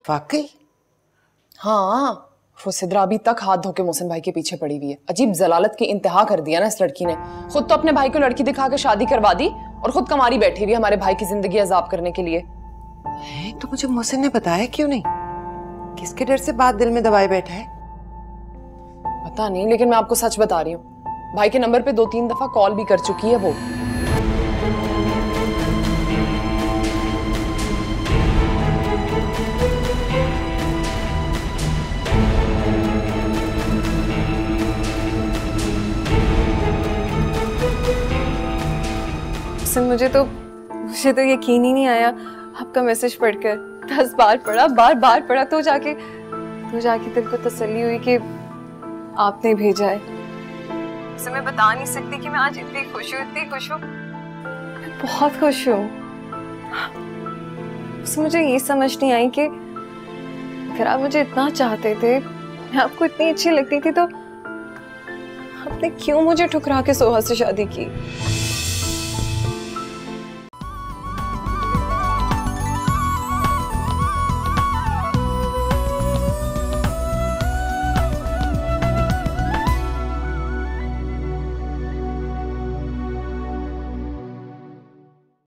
वाकई? हाँ, वो सिद्रा अभी तक हाथ धो के मोहसिन भाई के पीछे पड़ी हुई है। अजीब जलालत की इंतहा कर दिया ना इस लड़की ने। खुद तो अपने भाई को लड़की दिखा के शादी करवा दी और खुद कमारी बैठी हुई हमारे भाई की जिंदगी अजाब करने के लिए। तो मुझे मोहसिन ने बताया क्यों नहीं? किसके डर से बात दिल में दबाए बैठा है? पता नहीं, लेकिन मैं आपको सच बता रही हूँ, भाई के नंबर पे 2-3 दफा कॉल भी कर चुकी है वो। मुझे तो यकीन ही नहीं आया आपका मैसेज पढ़कर। 10 बार पढ़ा, बार पढ़ा, तो जाके दिल को तसल्ली हुई कि आपने भेजा है। तो मैं बता नहीं सकती कि मैं आज इतनी खुश हूँ, मैं बहुत खुश हूँ। मुझे ये समझ नहीं आई कि अगर आप मुझे इतना चाहते थे, मैं आपको इतनी अच्छी लगती थी, तो आपने क्यों मुझे ठुकरा के सोहा से शादी की?